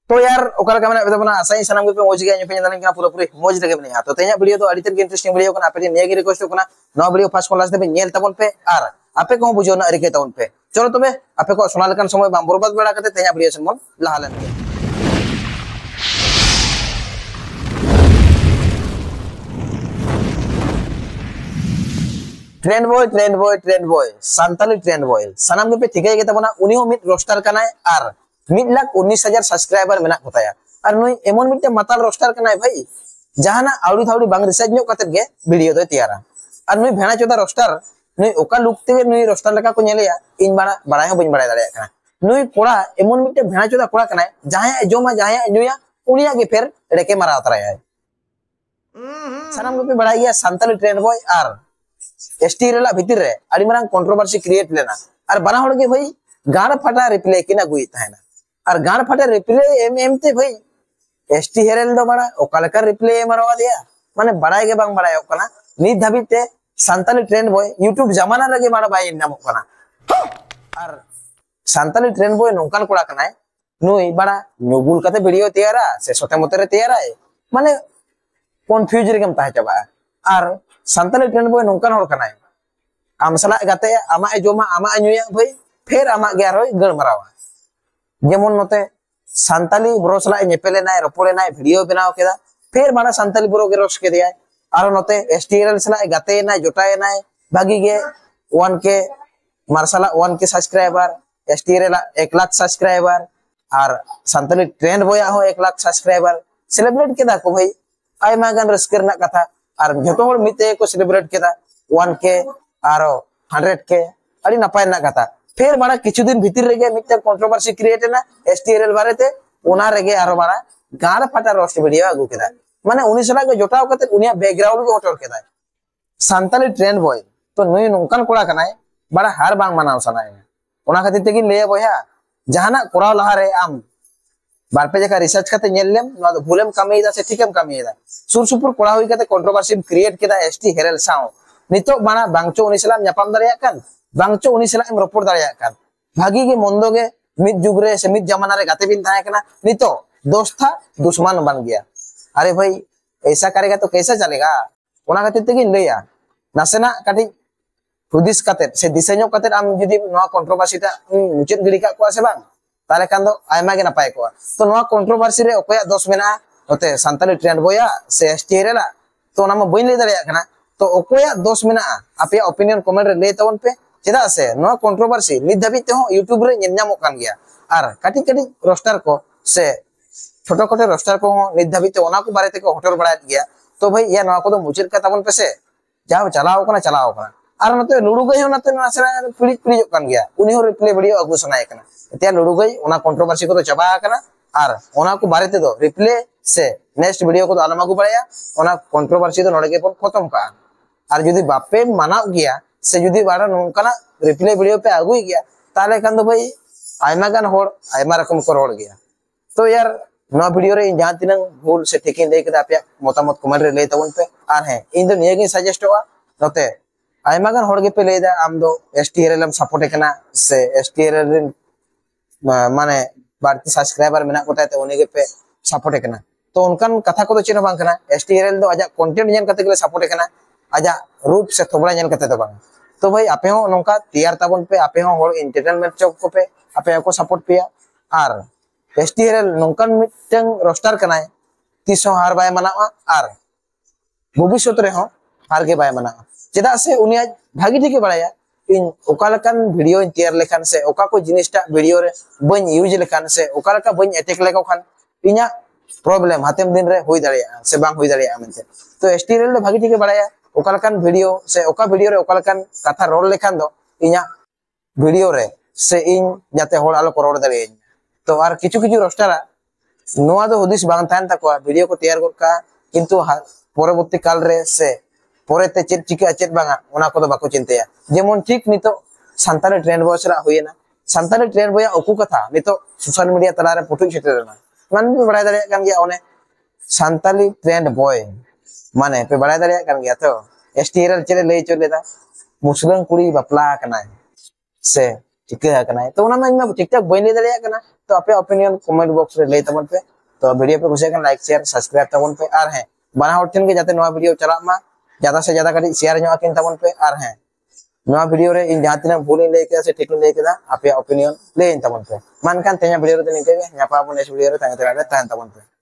तो यार ओकरा का मैंने बना आसाई सनम के पे मौज गया पे नदन का पूरा पूरी मौज लगे बने तो तेया वीडियो तो अडितर के इंटरेस्टिंग वीडियो कना पे ने रिक्वेस्ट कना नो वीडियो फास्ट क्लास दे नेल तबन पे आर आपे को बुझो ना रिके तबन पे चलो तबे आपे को सुना लकन समय बाम बरबाद बेड़ा करते तेया वीडियो सनमन लहा लेन के trend boy Santali trend boy सनम के पे ठीक है तबना उनी हो मिट रोस्टर कना आर 1,19,000 सब्सक्राइबर मेना कोताया और नुई एमन मिटे माताल रोस्टर कनाय भाई जहाना आउडी थाउडी बांग रिसर्च नो कते गे वीडियो दो तैयारा और नुई भेना चोदा रोस्टर नुई ओका लुक ते नुई रोस्टर लका को नेलेया इन बाड़ा बड़ाय हो बइन बड़ाय दाड़े कना नुई कोड़ा एमन मिटे भेना चोदा कोड़ा कनाय जहाया जोमा जहाया नुया उनिया गे फेर रेके मारा उतराय सनम के बड़ाय गया सांताली ट्रेंड बॉय और एसटी रेला भीतर रे अड़ी मारंग कंट्रोवर्सी क्रिएट लेना और बना होड़ के भाई गाड़ फटा रिप्ले किना गुई ताहेना और गान फटे रिप्ले एम ते भाई एसटी हेरेल दो बड़ा ओकालका रिप्ले मरवा दिया माने बड़ाई के बांग बड़ाई ओकना नित धाबिते सांताली ट्रेंड बॉय यूट्यूब जमाना लगे बड़ा बाई नाम ओकना और सांताली ट्रेंड बॉय नोकान कोड़ा कनाय नुई बड़ा नोबुल कते वीडियो तैयारा से सोते मोते रे तैयारा है माने कंफ्यूज रे गम ताहे चबा और सांताली ट्रेंड बॉय नोकान होड़ कनाय आम सला गाते आमा जोमा आमा नुया भाई फिर आमा गे आरो गण मरावा जेमन नोते सांताली ब्रो सला नेपेले नाय रपोले नाय वीडियो बनाव केदा फिर माना सांताली ब्रो के रोस के दिया और नोते एसटीएल सला गाते नाय जोटाए नाय भागी गे 1K मारसला 1K subscriber STL 1 lakh subscriber और सांताली ट्रेंड बॉय हो 1 लाख सब्सक्राइबर सेलिब्रेट केदा को भाई आयमा गान रस्कर ना कथा और जतो होड़ मिते को सेलिब्रेट केदा 1K और 100K अड़ी नपाय ना कथा फिर बड़ा किछु दिन भीतर रेगे मिटे कंट्रोवर्सी क्रिएट ना एसटीएल बारेते ओना रेगे आरो बड़ा गार फटा रोस्ट वीडियो आगु केदा माने उनी सला के जोटाव कते उनिया बैकग्राउंड के होटल केदा सांताली ट्रेंड बॉय तो नुई नोंकान कोड़ा कनाय बड़ा हार बांग मानाव सनाय ओना खातिर तेगी ले बया जहाना कोराव लहा रे आम बारपे जका रिसर्च कते नेललेम ना दो भूलेम कमीदा से ठीकम कमीदा सुर सुपुर कोड़ा होई कते कंट्रोवर्सी क्रिएट केदा एसटी हेरेल साव नितो बाना बांगचो उनी सला न्यापाम दारिया कान बांगचो उनी सला एम रपोड़ दारिया कान भागी के मंदो के मित जुगरे से मित जमाना रे गाते बिन थाया कना नितो दोस्त था दुश्मन बन गया अरे भाई ऐसा करेगा तो कैसे चलेगा ओना खातिर तेगी लैया नासेना काटी हुदिस काते से दिसेño काते आम जुदी नोआ कंट्रोवर्सी ता मुचेत गिड़ी का को से बांग ताले कान दो आयमा गे नापाय को तो नोआ कंट्रोवर्सी रे ओकया दोष मेना ओते सांताली ट्रेंड बॉया से एसटी रेला तो ओना म बइन ले दारिया कना तो ओकया दोष मेना आपे ओपिनियन कमेंट रे ले तवन पे चेदा से नो कंट्रोवर्सी नित धाबी ते हो यूट्यूब रे नेमो कान गया और काटी काटी रोस्टर को से छोटो छोटे रोस्टर को नित धाबी ते ओना को बारे ते को होटल बड़ा गया तो भाई या नो को तो मुचिर का तबन पे से जाओ चलाओ कना और नते लुडु गई हो नते नासरा पिड़ी कान गया उनी हो रिप्ले वीडियो अगु सनाय कना ते लुडु गई ओना कंट्रोवर्सी को तो चबा कना और ओना को बारे ते दो रिप्ले से नेक्स्ट वीडियो को तो आलमा को बड़ाया ओना कंट्रोवर्सी तो नडे के खत्म का और जदी बापे माना गया से जुदी बाड़ा नोंकाना रिप्ले वीडियो पे आगुई गया ताले कान दो भाई आयमा गान होड़ आयमा रकम को रोड़ गया तो यार नो वीडियो रे जहां तिनंग भूल से ठीक इन देख आपे मतामत कमेंट रे ले तवन पे आर है इन दो निये गे सजेस्ट हुआ नोते आयमा गान होड़ गे पे लेदा आम दो एसटीएल एम सपोर्ट कना से एसटीएल माने बारती सब्सक्राइबर मेना कोता ते उनी गे पे सपोर्ट कना तो उनकन कथा को तो चिन्ह बांग कना एसटीएल दो आजा कंटेंट जन कते के सपोर्ट कना आजा रूप से थोबड़ा जन कते तो बांग तो भाई आपे हो नोंका तैयार ताबन पे आपे हो होड़ एंटरटेनमेंट चौक को पे आपे को सपोर्ट पिया आर एसटीएल नोंकन मिटंग रोस्टर कनाय तीसो हार बाय मनावा आर भविष्यत रे हो हार के बाय मनावा चेदा से उनिया भागी ठीक बड़ाया इन ओकालकन वीडियो तैयार लेखान से ओका को जिनिसटा वीडियो रे बन यूज लेखान से ओकालका बन अटैक लेको खान इना प्रॉब्लम हातेम दिन रे होई दाड़िया से बांग होई दाड़िया मेनते तो एसटीएल ले भागी ठीक बड़ाया ओकालकन वीडियो से ओका वीडियो रे ओकालकन कथा रोल लेखान दो इना वीडियो रे से इन जाते होड़ आलो को रोड दाड़िया तो आर किछु किछु रोस्टरा नोआ दो हुदिस बांग थान तको वीडियो को तैयार करका किंतु परवर्ती काल रे से पोरेते चेत चिका चेत बांगा ओना को दो बाको चिंतया जेमन ठीक नितो सांताली ट्रेंड बॉय सरा होयना सांताली ट्रेंड बॉय ओकु कथा नितो सोशल मीडिया तला रे फोटो छेटेरना मान भी बड़ा दाड़िया कान गया ओने सांताली ट्रेंड बॉय माने पे बड़ा दाड़िया कान गया तो एसटीएल चले ले चलेदा मुस्लिम कुड़ी बापला कना से चिका कना तो ओना मा ठीक ठाक बइन ले दाड़िया कना तो आपे ओपिनियन कमेंट बॉक्स रे लay तबन पे तो वीडियो पे घुसे लाइक शेयर सब्सक्राइब तबन पे और हैं बना हर ठेन के जाते नवा वीडियो चला मा ज्यादा से ज्यादा कटी शेयर ᱧᱚᱜ आकिन तबन पे और हैं नवा वीडियो रे इन जहां तना भूल लay के से ठीक लay के आपे ओपिनियन लay तबन पे मानकान तेया वीडियो रे निके ᱧᱟᱯᱟᱢ ᱵᱚᱱ नेक्स्ट वीडियो रे तांगे तबन पे